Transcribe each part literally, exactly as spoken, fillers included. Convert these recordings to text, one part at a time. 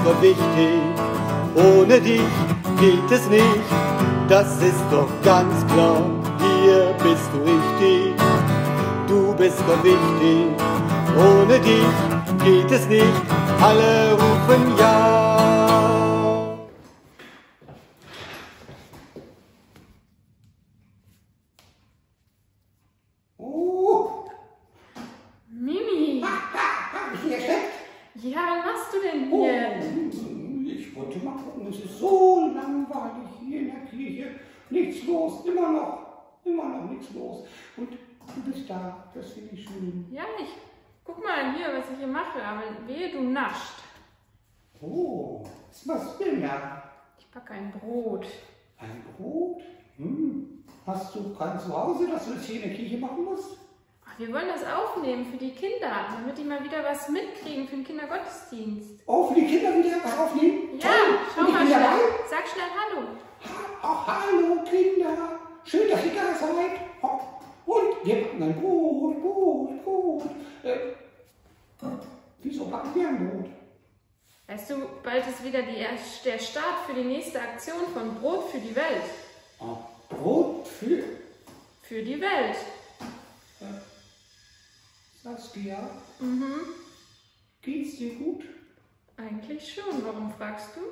so wichtig, ohne dich geht es nicht, das ist doch ganz klar, hier bist du richtig, du bist doch wichtig, ohne dich geht es nicht, alle rufen ja. Oh! Mimi! Hab ich hier steckt? Ja, was machst du denn Oh, hier? ich wollte mal gucken, es ist so langweilig hier in der Kirche. Nichts los, immer noch, immer noch nichts los. Und du bist da, das finde ich schön. Ja, ich guck mal hier, was ich hier mache, aber wehe, du nascht. Oh, was machst du denn da? Ich backe ein Brot. Ein Brot? Hm. Hast du kein Zuhause, dass du das hier in der Kirche machen musst? Ach, wir wollen das aufnehmen für die Kinder, damit die mal wieder was mitkriegen für den Kindergottesdienst. Oh, für die Kinder wieder was aufnehmen? Ja, Toll. schau Und ich mal bin schnell. dabei? Sag schnell Hallo. Ach, hallo Kinder, schön, dass ihr da seid. Und wir backen ein Brot, Brot, Brot. Äh, wieso backen wir ein Brot? Weißt du, bald ist wieder die, der Start für die nächste Aktion von Brot für die Welt. Oh, Brot für Für die Welt. äh, Saskia. Mhm. Geht's dir gut? Eigentlich schon. Warum fragst du?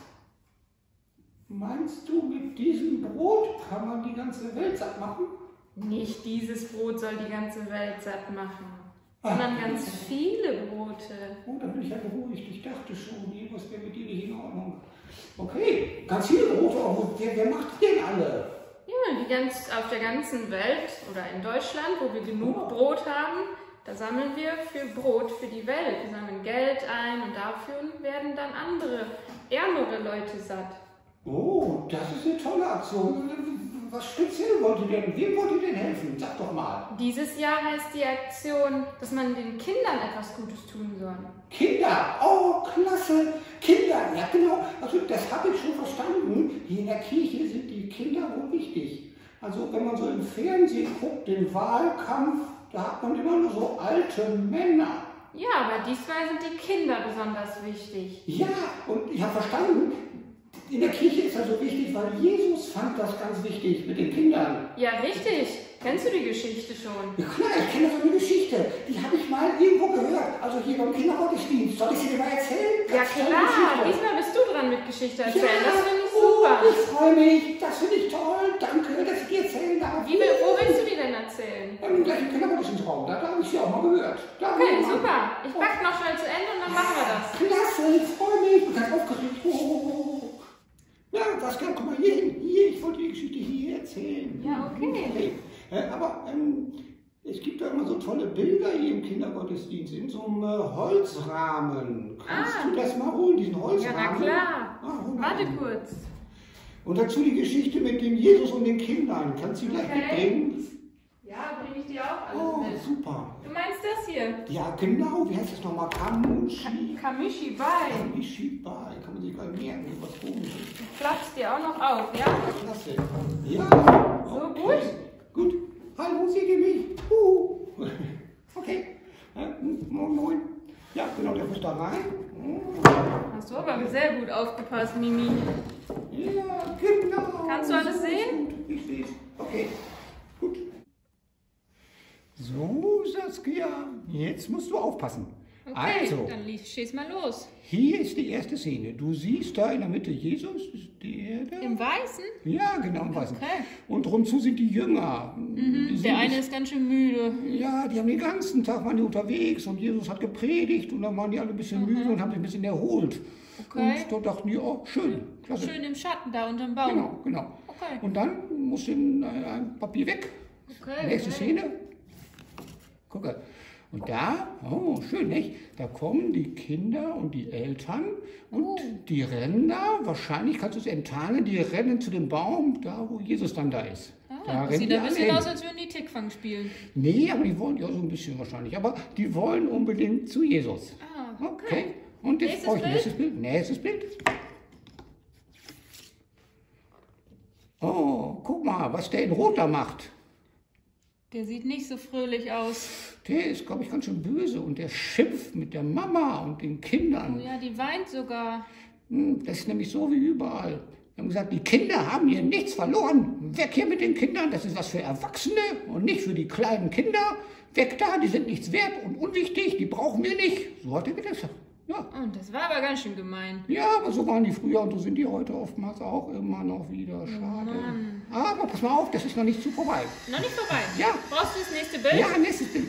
Meinst du, mit diesem Brot kann man die ganze Welt satt machen? Nicht dieses Brot soll die ganze Welt satt machen, sondern ganz viele Brote. Oh, da bin ich ja beruhigt. Ich dachte schon, irgendwas wäre mit dir nicht in Ordnung. Okay, ganz viele Brote. Oh, wer, wer macht die denn alle? Ja, die ganz, auf der ganzen Welt oder in Deutschland, wo wir genug Brot haben, da sammeln wir für Brot für die Welt. Wir sammeln Geld ein und dafür werden dann andere, ärmere Leute satt. Oh, das ist eine tolle Aktion. Was speziell wollt ihr denn? Wem wollt ihr denn helfen? Sag doch mal. Dieses Jahr heißt die Aktion, dass man den Kindern etwas Gutes tun soll. Kinder, oh, klasse. Kinder, ja genau. Also das habe ich schon verstanden. Hier in der Kirche sind die Kinder wohl wichtig. Also wenn man so im Fernsehen guckt, den Wahlkampf, da hat man immer nur so alte Männer. Ja, aber diesmal sind die Kinder besonders wichtig. Ja, und ich habe verstanden, in der Kirche ist das so wichtig, weil Jesus fand das ganz wichtig mit den Kindern. Ja, richtig. Kennst du die Geschichte schon? Ja klar, ich kenne so eine Geschichte. Die habe ich mal irgendwo gehört. Also hier beim Kindergottesdienst. Soll ich sie dir mal erzählen? Ja Ganz tolle klar, Geschichte. diesmal bist du dran mit Geschichte erzählen. Ja, Das finde ich oh, super. ich freue mich. Das finde ich toll. Danke, dass ich dir erzählen darf. Wie, will- wo willst du die denn erzählen? Im gleichen Kindergottesdienstraum. Da, da habe ich sie auch mal gehört. Da Okay, mal. super. Ich back noch schnell zu Ende und dann machen wir das. Klasse, ich freue mich. Ich bin ganz aufgeregt. Oh, oh, oh. Ja, Saskia, komm mal hier hin. Hier, ich wollte die Geschichte hier erzählen. Ja, okay. okay. Äh, aber ähm, es gibt da immer so tolle Bilder hier im Kindergottesdienst in so einem äh, Holzrahmen. Kannst Ah. du das mal holen, diesen Ja, Holzrahmen? na klar. Ah, hol mal Warte rein. kurz. Und dazu die Geschichte mit dem Jesus und den Kindern. Kannst du die gleich Okay. mitbringen? Ja, bringe ich dir auch alles Oh, mit. super. Du meinst das hier? Ja, genau. Wie heißt das nochmal? Kamushi. Kamishi bei. Kamishi Bai. Kann man sich gar nicht merken, was komisch ist. Platzt dir auch noch auf, ja? Klasse. Ja. So okay. gut? Gut. Hallo, seht ihr mich? Uh. Okay. Ja, moin, moin. Ja, genau, der muss da rein. Hast du aber sehr gut aufgepasst, Mimi. Ja, genau. Kannst du alles So sehen? gut. Ich sehe es. Okay, gut. So, Saskia, jetzt musst du aufpassen. Okay, Also, dann lief- schieß mal los. hier ist die erste Szene. Du siehst da in der Mitte Jesus, ist der da? Im Weißen? Ja, genau, im Weißen. Okay. Und rumzu sind die Jünger. Die sind Der eine nicht- ist ganz schön müde. Ja, die haben den ganzen Tag waren die unterwegs und Jesus hat gepredigt und dann waren die alle ein bisschen müde und haben sich ein bisschen erholt. Okay. Und da dachten die, oh, schön, klasse. Schön im Schatten da unterm Baum. Genau, genau. Okay. Und dann muss ein, ein Papier weg. Okay, Nächste okay. Szene. Gucke. Und da, oh, schön, nicht? Da kommen die Kinder und die Eltern und Oh. die rennen da, wahrscheinlich kannst du es enttarnen, die rennen zu dem Baum, da wo Jesus dann da ist. Ah, da das rennen sieht die ein alle bisschen hin. aus, als würden die Tickfang spielen. Nee, aber die wollen ja so ein bisschen wahrscheinlich. Aber die wollen unbedingt zu Jesus. Ah, Okay. okay. Und jetzt Nächstes brauche ich Bild? nächstes Bild. Nächstes Bild. Oh, guck mal, was der in Rot da macht. Der sieht nicht so fröhlich aus. Der ist, glaube ich, ganz schön böse und der schimpft mit der Mama und den Kindern. Oh ja, die weint sogar. Das ist nämlich so wie überall. Wir haben gesagt, die Kinder haben hier nichts verloren. Weg hier mit den Kindern, das ist was für Erwachsene und nicht für die kleinen Kinder. Weg da, die sind nichts wert und unwichtig, die brauchen wir nicht. So hat er gesagt. Ja. Und das war aber ganz schön gemein. Ja, aber so waren die früher und so sind die heute oftmals auch immer noch wieder. Schade. Oh aber pass mal auf, das ist noch nicht zu vorbei. Noch nicht vorbei? Ja. Brauchst du das nächste Bild? Ja, nächstes Bild.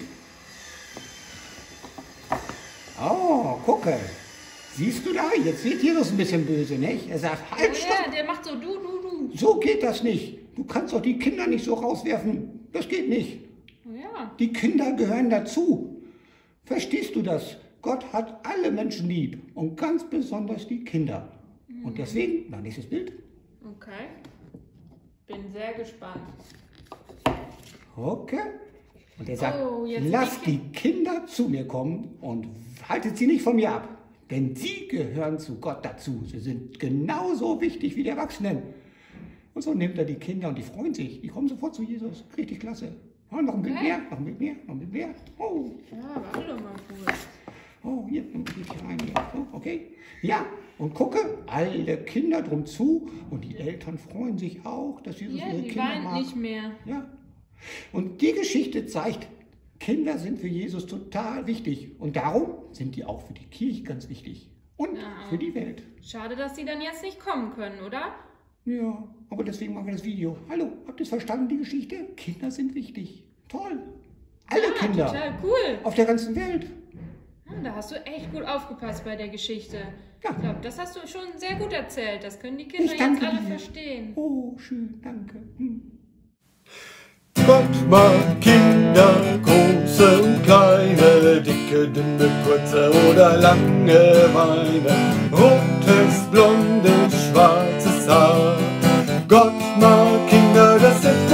Oh, gucke. Siehst du da? Jetzt wird Jesus ein bisschen böse, nicht? Er sagt, halt, Ja, stopp. ja, der macht so du, du, du. So geht das nicht. Du kannst doch die Kinder nicht so rauswerfen. Das geht nicht. Oh ja. Die Kinder gehören dazu. Verstehst du das? Gott hat alle Menschen lieb und ganz besonders die Kinder. Und deswegen, na, nächstes Bild. Okay. Bin sehr gespannt. Okay. Und er sagt, Oh, jetzt lasst die die Kinder zu mir kommen und haltet sie nicht von mir ab. Denn sie gehören zu Gott dazu. Sie sind genauso wichtig wie die Erwachsenen. Und so nimmt er die Kinder und die freuen sich. Die kommen sofort zu Jesus. Richtig klasse. Oh, noch ein Bild Okay. mehr, noch ein Bild mehr, noch ein Bild mehr. Oh, Ja, warte doch mal kurz. oh, hier, ein Bild hier rein. Hier. So, okay. Ja, und gucke, alle Kinder drum zu. Und die Eltern freuen sich auch, dass Jesus Ja, ihre die Kinder weint mag. nicht mehr. Ja. Und die Geschichte zeigt, Kinder sind für Jesus total wichtig. Und darum sind die auch für die Kirche ganz wichtig. Und Ja. für die Welt. Schade, dass die dann jetzt nicht kommen können, oder? Ja, aber deswegen machen wir das Video. Hallo, habt ihr es verstanden, die Geschichte? Kinder sind wichtig. Toll. Alle Ja, Kinder. total cool. Auf der ganzen Welt. Ja, da hast du echt gut aufgepasst bei der Geschichte. Ja. Ich glaube, das hast du schon sehr gut erzählt. Das können die Kinder Ich danke jetzt alle dir. verstehen. Oh, schön, danke. Hm. Gott mag Kinder, große und kleine, dicke, dünne, kurze oder lange Beine, rotes, blondes, schwarzes Haar. Gott mag Kinder, das ist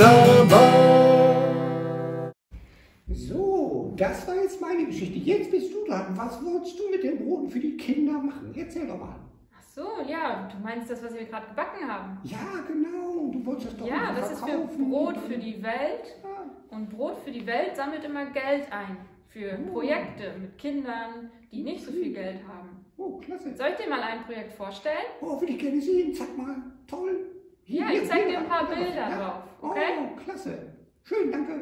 wunderbar. So, das war jetzt meine Geschichte. Jetzt bist du dran. Was wolltest du mit den Broten für die Kinder machen? Erzähl doch mal. Ach so, ja, du meinst das, was wir gerade gebacken haben? Ja, genau. Du wolltest das doch Ja, mal das ist für verkaufen. Brot für die Welt. Ja. Und Brot für die Welt sammelt immer Geld ein. Für Oh. Projekte mit Kindern, die nicht so viel Geld haben. Oh, klasse. Soll ich dir mal ein Projekt vorstellen? Oh, will ich gerne sehen. Zeig mal. Toll. Ja, ich zeig dir ein paar Bilder drauf, okay? Oh, klasse. Schön, danke.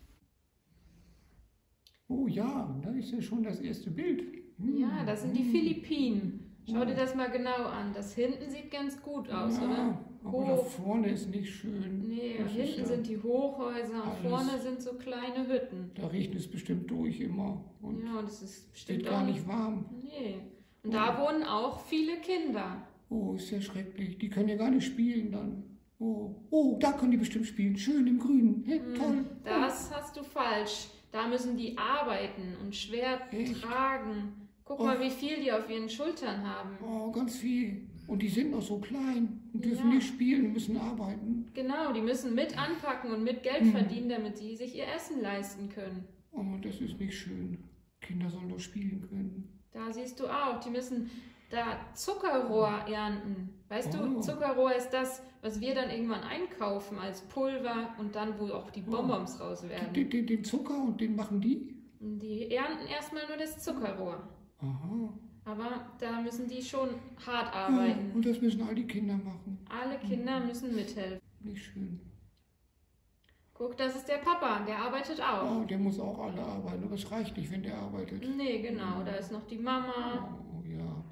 Oh ja, da ist ja schon das erste Bild. Hm. Ja, das sind die Philippinen. Schau dir das mal genau an. Das hinten sieht ganz gut aus, ja, oder? aber da Hoch. vorne ist nicht schön. Nee, Das ist hinten ja- sind die Hochhäuser und alles- vorne sind so kleine Hütten. Da riecht es bestimmt durch immer und Ja, und es ist wird bestimmt gar auch nicht warm. Nee. Und da wohnen auch viele Kinder. Oh, ist ja schrecklich. Die können ja gar nicht spielen dann. Oh, oh, da können die bestimmt spielen. Schön im Grünen. Hey, toll. Das hast du falsch. Da müssen die arbeiten und schwer Echt? tragen. Guck Oh. mal, wie viel die auf ihren Schultern haben. Oh, ganz viel. Und die sind noch so klein und dürfen Ja. nicht spielen und müssen arbeiten. Genau, die müssen mit anpacken und mit Geld Mhm. verdienen, damit sie sich ihr Essen leisten können. Oh, das ist nicht schön. Kinder sollen doch spielen können. Da siehst du auch, die müssen da Zuckerrohr ernten. Weißt Oh. du, Zuckerrohr ist das, was wir dann irgendwann einkaufen als Pulver und dann, wo auch die Bonbons raus werden. Den, den, den Zucker und den machen die? Und die ernten erstmal nur das Zuckerrohr. Aha. Aber da müssen die schon hart Ja, arbeiten. und das müssen all die Kinder machen. Alle Kinder müssen mithelfen. Nicht schön. Guck, das ist der Papa, der arbeitet auch. Oh, der muss auch alle arbeiten, aber es reicht nicht, wenn der arbeitet. Nee, genau, da ist noch die Mama. Oh, ja.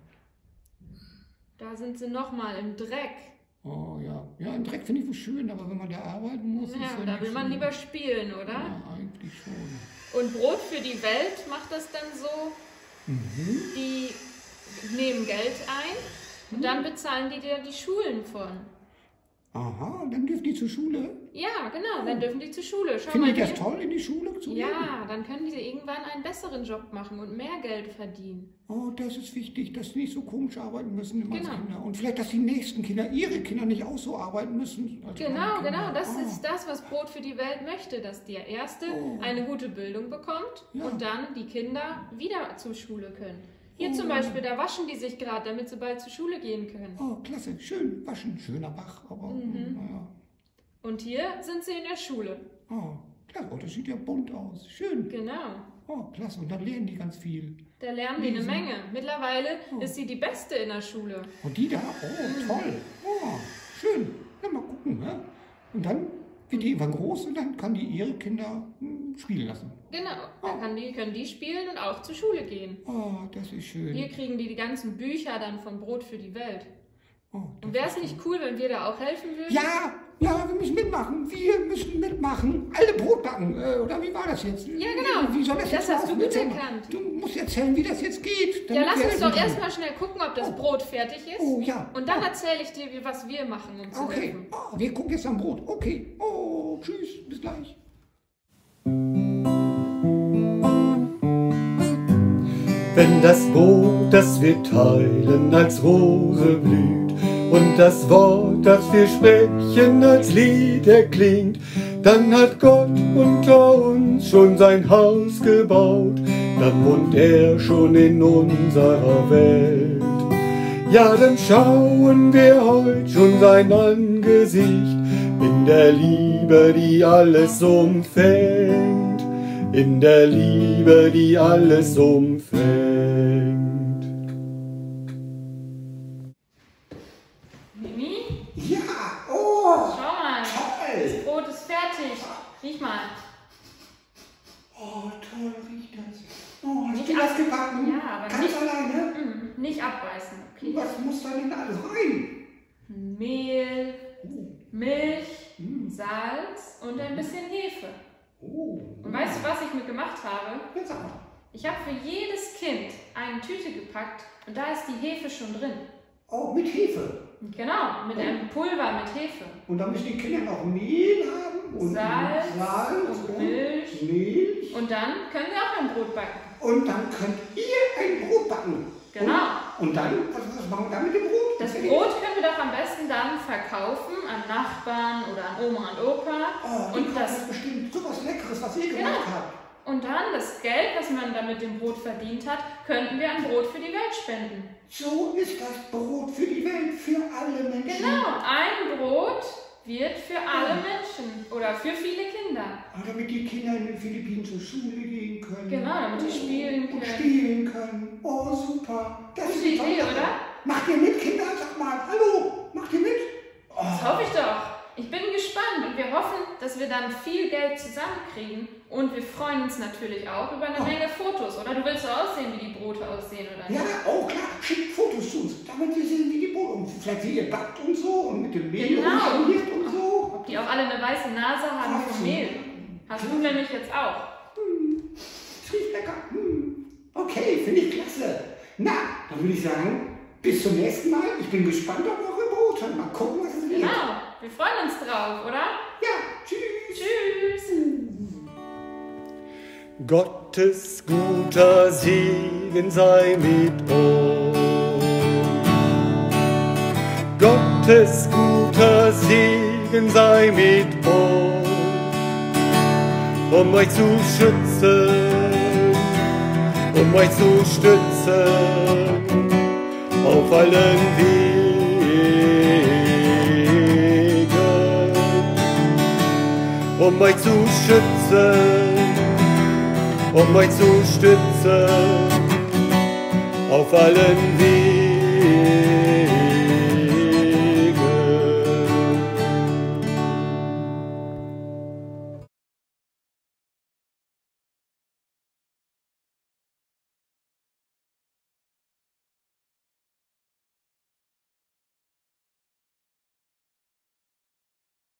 Da sind sie nochmal im Dreck. Oh, ja. Ja, im Dreck finde ich wohl schön, aber wenn man da arbeiten muss, ist Ja, ja da nicht will man schön. lieber spielen, oder? Ja, eigentlich schon. Und Brot für die Welt macht das dann so, Mhm. die nehmen Geld ein und dann bezahlen die dir die Schulen von. Aha, dann dürfen die zur Schule. Ja, genau, dann dürfen die zur Schule. Schau Finde mal ich das hier. toll, in die Schule zu gehen? Ja, dann können die irgendwann einen besseren Job machen und mehr Geld verdienen. Oh, das ist wichtig, dass die nicht so komisch arbeiten müssen immer als Genau. Kinder. Und vielleicht, dass die nächsten Kinder, ihre Kinder nicht auch so arbeiten müssen. als Genau, meine Kinder. genau, das Ah. ist das, was Brot für die Welt möchte, dass der Erste Oh. eine gute Bildung bekommt Ja. und dann die Kinder wieder zur Schule können. Hier Oh. zum Beispiel, da waschen die sich gerade, damit sie bald zur Schule gehen können. Oh, klasse, schön, waschen, schöner Bach, aber Mhm. naja. Und hier sind sie in der Schule. Oh, klasse. Oh, das sieht ja bunt aus. Schön. Genau. Oh, klasse. Und dann lernen die ganz viel. Da lernen die eine Lesen. Menge. Mittlerweile Oh. ist sie die Beste in der Schule. Und die da? Oh, toll. Oh, schön. Na, mal gucken. Ne? Und dann wird die irgendwann groß und dann kann die ihre Kinder hm, spielen lassen. Genau. Dann kann die, können die spielen und auch zur Schule gehen. Oh, das ist schön. Hier kriegen die die ganzen Bücher dann von Brot für die Welt. Oh, das Und wäre es ist nicht cool, wenn wir da auch helfen würden? Ja, ja, wir müssen mitmachen. Wir müssen mitmachen. Alle Brot backen. Äh, oder wie war das jetzt? Ja, genau. Wie soll das, Das jetzt hast du laufen? gut Erzähl mal. erkannt. Du musst erzählen, wie das jetzt geht. Ja, damit lass wir uns essen doch können. erstmal schnell gucken, ob das Brot fertig ist. Oh, ja. Und dann erzähle ich dir, wie- was wir machen, um zu Okay. helfen. Oh, wir gucken jetzt am Brot. Okay. Oh, tschüss. Bis gleich. Wenn das Brot, das wir teilen, als Rose blüht und das Wort, das wir sprechen, als Lied erklingt, dann hat Gott unter uns schon sein Haus gebaut, dann wohnt er schon in unserer Welt. Ja, dann schauen wir heut schon sein Angesicht in der Liebe, die alles umfängt, in der Liebe, die alles umfängt. Mimi, Ja, oh, schau mal. toll. Das Brot ist fertig. Riech mal. Oh, toll riecht das. Oh, hast Nicht du das ab- gebacken? Ja, aber Ganz nicht- alleine? Mm, nicht abbeißen, okay? Was muss da denn alles rein? Mehl, Milch, Mm. Salz und ein bisschen Hefe. Oh. Und weißt du, was ich mir gemacht habe? Jetzt aber. Ich habe für jedes Kind eine Tüte gepackt und da ist die Hefe schon drin. Oh, mit Hefe. Genau, mit einem Pulver mit Hefe. Und dann müssen die Kinder noch Mehl haben und Salz Salz und Milch. Milch. Und dann können wir auch ein Brot backen. Und dann könnt ihr ein Brot backen. Genau. Und, und dann, was, was machen wir dann mit dem Brot? Das Brot können wir doch am besten dann verkaufen an Nachbarn oder an Oma und Opa. Oh, und und das das ist bestimmt so was Leckeres, was ihr Genau. gemacht habt. Und dann das Geld, was man dann mit dem Brot verdient hat, könnten wir an Brot für die Welt spenden. So ist das Brot für die Welt, für alle Menschen. Genau, ein Brot wird für alle Menschen oder für viele Kinder. Und damit die Kinder in den Philippinen zur Schule gehen können. Genau, damit die spielen Und können. spielen können. Oh, super. Das Gute ist eine tolle Idee, Sache. oder? Macht ihr mit, Kinder? Sag mal, hallo, macht ihr mit? Oh. Das hoffe ich doch. Ich bin gespannt und wir hoffen, dass wir dann viel Geld zusammenkriegen und wir freuen uns natürlich auch über eine Oh. Menge Fotos. Oder du willst so aussehen, wie die Brote aussehen, oder Ja, nicht? oh klar, schickt Fotos zu uns, damit wir sehen, wie die Boden und vielleicht wie ihr backt und so und mit dem Mehl Genau. umschmiert und so. Ob die auch alle eine weiße Nase haben vom Mehl. Hast du nämlich jetzt auch. Hm, es riecht lecker. Hm. Okay, finde ich klasse. Na, dann würde ich sagen, bis zum nächsten Mal. Ich bin gespannt auf eure Brote. Mal gucken, was es wird. Genau, wir freuen uns drauf, oder? Ja, tschüss. Tschüss! Gottes guter Segen sei mit uns. Gottes guter Segen sei mit uns, um euch zu schützen, um euch zu stützen auf allen Wegen, um euch zu schützen, um euch zu stützen auf allen Wegen.